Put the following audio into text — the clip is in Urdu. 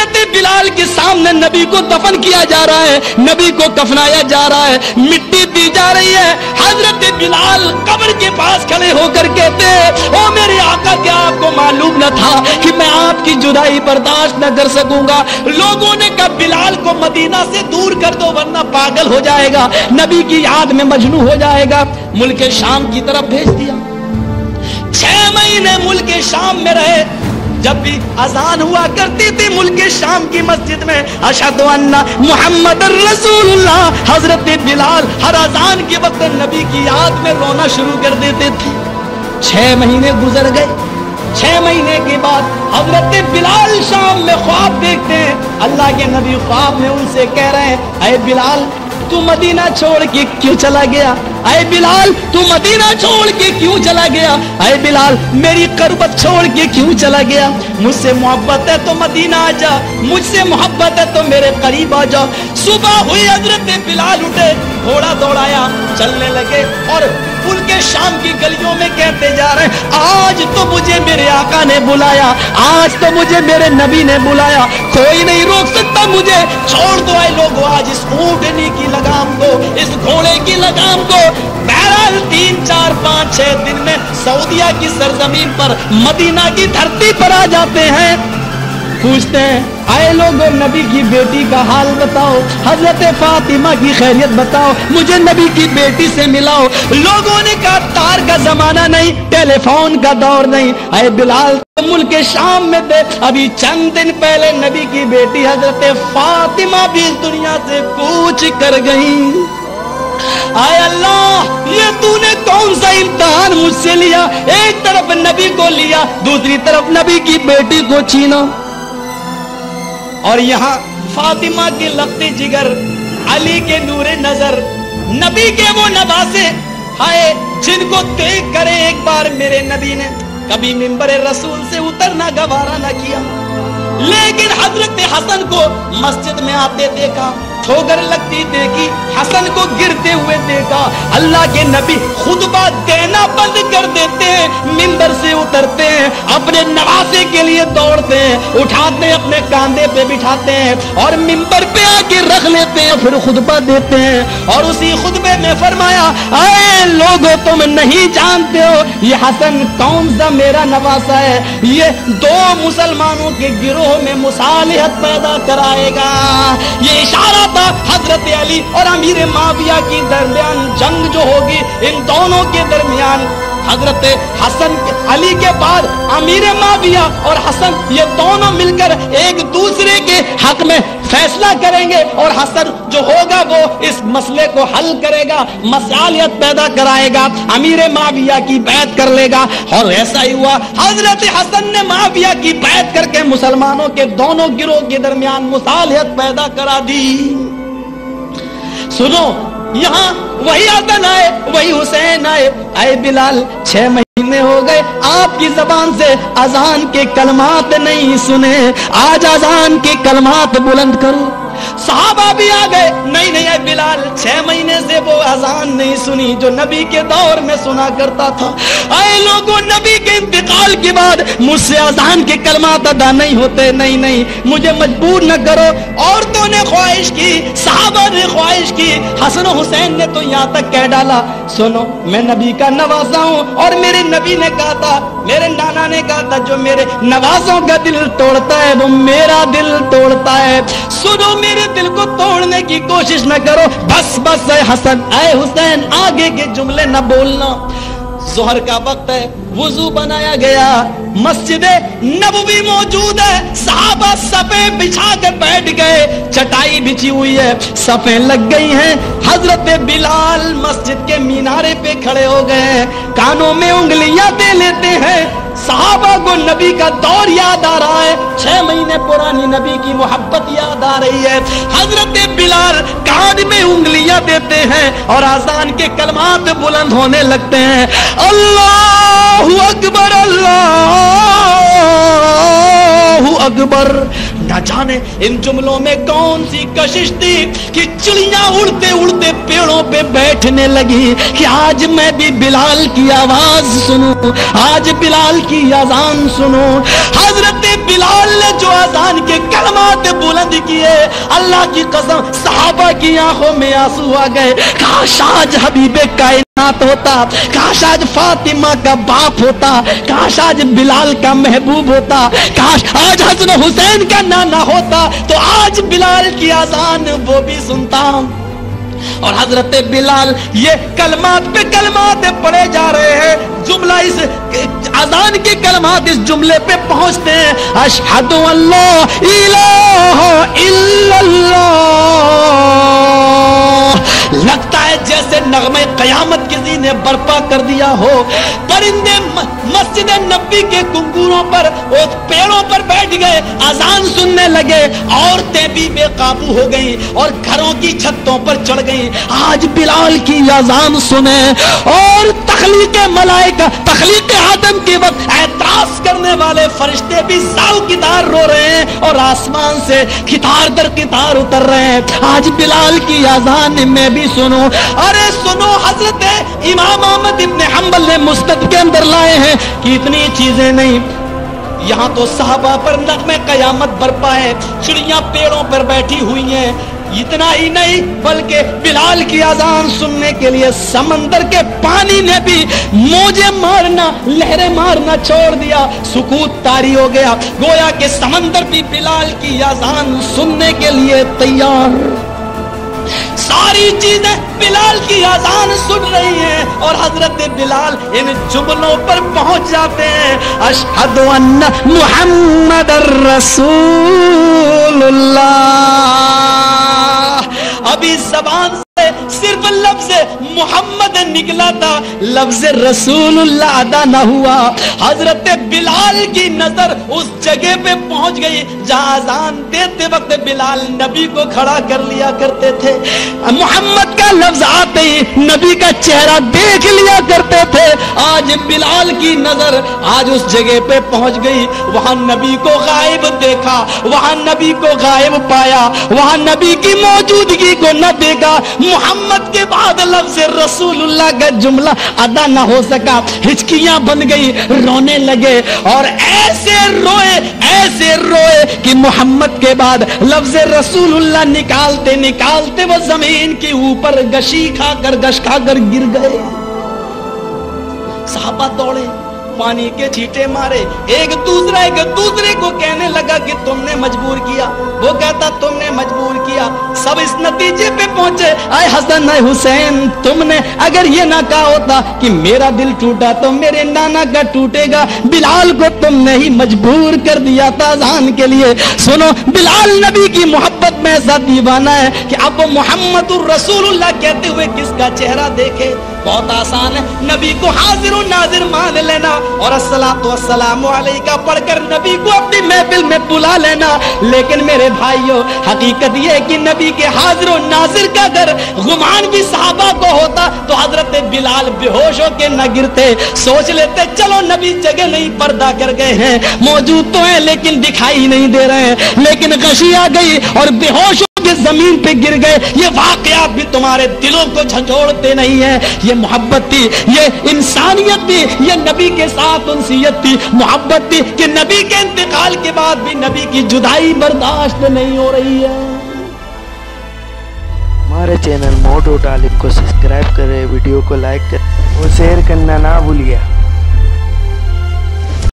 حضرت بلال کے سامنے نبی کو دفن کیا جا رہا ہے، نبی کو کفنایا جا رہا ہے، مٹی دی جا رہی ہے۔ حضرت بلال قبر کے پاس کھڑے ہو کر کہتے ہیں او میرے آقا کیا آپ کو معلوم نہ تھا کہ میں آپ کی جدائی برداشت نہ کر سکوں گا؟ لوگوں نے کہا بلال کو مدینہ سے دور کر دو ورنہ پاگل ہو جائے گا، نبی کی یاد میں مجنون ہو جائے گا۔ ملک شام کی طرف بھیج دیا۔ 6 مہینے ملک شام میں رہے۔ جب بھی اذان ہوا کرتی تھی ملک شام کی مسجد میں اشہد ان محمد رسول اللہ، حضرت بلال ہر اذان کے وقت نبی کی یاد میں رونا شروع کر دیتے تھے۔ 6 مہینے گزر گئے۔ 6 مہینے کے بعد حضرت بلال شام میں خواب دیکھتے ہیں۔ اللہ کے نبی خواب میں ان سے کہہ رہے ہیں اے بلال تو مدینہ چھوڑ کے کیوں چلا گیا؟ اے بلال تو مدینہ چھوڑ کے کیوں چلا گیا؟ اے بلال میری قربت چھوڑ کے کیوں چلا گیا؟ مجھ سے محبت ہے تو مدینہ آ جا، مجھ سے محبت ہے تو میرے قریب آ جا۔ صبح ہوئی حضرت بلال اٹھے، گھوڑا دوڑایا، چلنے لگے اور پل کے شام کی گلیوں میں کہتے جا رہے ہیں آج تو مجھے میرے آقا نے بلایا، آج تو مجھے میرے نبی نے بلایا، کوئی نہیں روک سکتا مجھے، چھوڑ دو اے لوگو آج اس اونٹنی کی لگام کو، اس گھوڑے کی لگام کو۔ بہرحال 3 4 5 6 دن میں سعودیہ کی سرزمین پر مدینہ کی دھرتی پر آ جاتے ہیں۔ پوچھتے ہیں اے لوگوں نبی کی بیٹی کا حال بتاؤ، حضرت فاطمہ کی خیریت بتاؤ، مجھے نبی کی بیٹی سے ملاؤ۔ لوگوں نے کہا تار کا زمانہ نہیں، ٹیلی فون کا دور نہیں، اے بلال ملک شام میں تھے، ابھی چند دن پہلے نبی کی بیٹی حضرت فاطمہ بھی اس دنیا سے کوچ کر گئی۔ اے اللہ یہ تو نے کون سا امتحان مجھ سے لیا؟ ایک طرف نبی کو لیا، دوسری طرف نبی کی بیٹی کو چھینا۔ اور یہاں فاطمہ کے لخت جگر، علی کے نور نظر، نبی کے وہ نواسے ہائے جن کو دیکھ کر ایک بار میرے نبی نے کبھی منبر رسول سے اترنا گوارا نہ کیا، لیکن حضرت حسن کو مسجد میں آتے دیکھا، ٹھوکر لگتی دیکھی، حسن کو گرتے ہوئے دیکھا۔ اللہ کے نبی خطبہ دینا بند کر دیتے ہیں، منبر سے اترتے ہیں، اپنے نواسے کے لیے دوڑتے ہیں، اٹھاتے ہیں، اپنے کاندھے پہ بٹھاتے ہیں اور منبر پہ آ کے رکھ لیتے ہیں، پھر خطبہ دیتے ہیں۔ اور اسی خطبے میں فرمایا اے لوگو تم نہیں جانتے ہو یہ حسن کون سا میرا نواسا ہے، یہ 2 مسلمانوں کے گروہ میں مصالحت پیدا کرائے گا۔ یہ اشارہ تھا حضرت علی اور امیر معاویہ کی درمیان جنگ جو ہوگی، ان دونوں کے درمیان حضرت حسن علی کے بعد امیر معاویہ اور حسن یہ دونوں مل کر ایک دوسرے کے حق میں فیصلہ کریں گے، اور حسن جو ہوگا وہ اس مسئلے کو حل کرے گا، مصالحت پیدا کرائے گا، امیر معاویہ کی بیعت کر لے گا۔ اور ایسا ہی ہوا، حضرت حسن نے معاویہ کی بیعت کر کے مسلمانوں کے دونوں گروہ کے درمیان مصالحت پیدا کرا دی۔ سنو یہاں وہی حسن آئے، وہی حسین آئے۔ اے بلال 6 مہینے ہو گئے آپ کی زبان سے اذان کے کلمات نہیں سنے، آج اذان کے کلمات بلند کرو۔ صحابہ بھی آ گئے، نہیں اے بلال 6 مہینے سے وہ اذان نہیں سنی جو نبی کے دور میں سنا کرتا تھا۔ اے لوگوں نبی کے انتقال کے بعد مجھ سے اذان کے کلمات ادا نہیں ہوتے، نہیں مجھے مجبور نہ کرو۔ عورتوں نے خواہش کی، صحابہ نے خواہش کی، حسن و حسین نے تو یہاں تک کہہ ڈالا سنو میں نبی کا نواسا ہوں، اور میرے نبی نے کہا تھا، میرے نانا نے کہا تھا جو میرے نوازوں کا دل توڑتا ہے وہ میرا دل توڑتا ہے۔ سنو میرے دل کو توڑنے کی کوشش نہ کرو، بس اے حسن اے حسین آگے کے جملے نہ بولنا۔ ظہر کا وقت ہے، وضو بنایا گیا، مسجد نبوی موجود ہے، صحابہ صفیں بچھا کر بیٹھ گئے، چٹائی بچھی ہوئی ہے، صفیں لگ گئی ہیں۔ حضرت بلال مسجد کے مینارے پہ کھڑے ہو گئے ہیں، کانوں میں انگلیاں دے لیتے ہیں۔ صحابہ کو نبی کا دور یاد آ رہا ہے، 6 مہینے پرانی نبی کی محبت یاد آ رہی ہے۔ حضرت بلال کان میں انگلیاں دیتے ہیں اور اذان کے کلمات بلند ہونے لگتے ہیں، اللہ اکبر اللہ اکبر۔ نہ جانے ان جملوں میں کون سی کشش تھی کہ چڑیاں اڑتے اڑتے پیڑوں پہ بیٹھنے لگی کہ آج میں بھی بلال کی آواز سنوں، آج بلال کی اذان سنوں۔ حضرت बिलाल ने जो अजान के कलमात बुलंद किए, अल्लाह की कसम सहाबा की आंखों में आंसू आ गए। काश आज हबीबे कायनात होता, काश आज फातिमा का बाप होता, काश आज बिलाल का महबूब होता, काश आज हसन हुसैन का नाना होता, तो आज बिलाल की अजान वो भी सुनता। और हजरत बिलाल ये कलमात पे कलमात पढ़े जा रहे हैं, जुमला इस अजान के कलमात इस जुमले पे पहुंचते हैं, अशहदु अल्ला इलाहा इल्लल्लाह। लगता है जैसे नगमे कयामत किसी ने बर्पा कर दिया हो। परिंदे मस्जिद नबी के कुंगूरों पर और पेड़ों पर बैठ गए, अजान सुनने लगे, औरतें भी बेकाबू हो गई और घरों की छतों पर चढ़ गई। आज बिलाल की अजान सुने और तखलीके मलाइका, तखलीके आदम के वक्त एतराज करने वाले फरिश्ते भी साल कितार रो रहे हैं और आसमान से कितार दर कितार उतर रहे हैं। आज बिलाल की अजान में भी सुनो। अरे सुनो, हजरत इमाम अहमद इब्न हंबल ने मुस्नद के अंदर लाए हैं कि इतनी चीजें नहीं, यहाँ तो साहबा पर नगमे कयामत बरपा है, चिड़ियां पेड़ों पर बैठी हुई हैं। इतना ही नहीं बल्कि बिलाल की अजान सुनने के लिए समंदर के पानी ने भी मौजे मारना, लहरें मारना छोड़ दिया, सुकूत तारी हो गया। गोया के समंदर भी बिलाल की अजान सुनने के लिए तैयार। सारी चीजें बिलाल की अजान सुन रही हैं और हजरत बिलाल इन जुमलों पर पहुंच जाते हैं, अशहदु अन्ना मुहम्मदर रसूलुल्लाह। अभी जबान से सिर्फ लफ्ज मोहम्मद निकला था, लफ्ज रसूलुल्लाह अदा न हुआ। हजरत बिलाल की नजर उस जगह पे पहुंच गई जहां अजान देते वक्त बिलाल नबी को खड़ा कर लिया करते थे। मोहम्मद का लफ्ज आते ही नबी का चेहरा देख लिया करते थे। आज बिलाल की नजर आज उस जगह पे पहुंच गई, वहां नबी को गायब देखा, वहां नबी को गायब पाया, वहां नबी की मौजूदगी को न देखा। मोहम्मद के बाद लफ्ज रसूलुल्लाह का जुमला अदा न हो सका, हिचकियां बन गई, रोने लगे और ऐसे रोए कि मोहम्मद के बाद लफ्ज रसूलुल्लाह निकालते निकालते वो जमीन के ऊपर गश खाकर गिर गए। साहबा दौड़े, पानी के छींटे मारे, एक दूसरे को कहने लगा कि तुमने मजबूर किया, वो कहता तुमने मजबूर किया। सब इस नतीजे पे पहुंचे, आए हसन आए हुसैन, तुमने अगर ये ना कहा होता कि मेरा दिल टूटा तो मेरे नाना का टूटेगा, बिलाल को तुमने ही मजबूर कर दिया था अज़ान के लिए। सुनो, बिलाल नबी की मोहब्बत में ऐसा दीवाना है कि अब वो मोहम्मदुर रसूलुल्लाह कहते हुए किसका चेहरा देखे। बहुत आसान है, नबी को हाजिर और नाजिर मान लेना और अस्सलातु वस्सलामु अलैका पढ़कर नबी को अपनी महफिल में बुला लेना। लेकिन मेरे भाइयों, हकीकत यह है कि नबी के हाजिर और नाजिर का अगर गुमान भी सहाबा को होता तो हजरत बिलाल बेहोश होके न गिरते। सोच लेते चलो नबी जगह नहीं, पर्दा कर गए हैं, मौजूद तो हैं लेकिन दिखाई नहीं दे रहे हैं, लेकिन गशी आ गई और बेहोश जमीन पे गिर गए। ये वाकया भी तुम्हारे दिलों को झंझोड़ते नहीं है। ये मोहब्बत थी, ये इंसानियत थी, ये नबी के साथ उनसियत थी, मोहब्बत थी कि नबी के इंतकाल के बाद भी नबी की जुदाई बर्दाश्त नहीं हो रही है। हमारे चैनल मोटो टालिब को सब्सक्राइब करें, वीडियो को लाइक करें और शेयर करना ना भूलिए।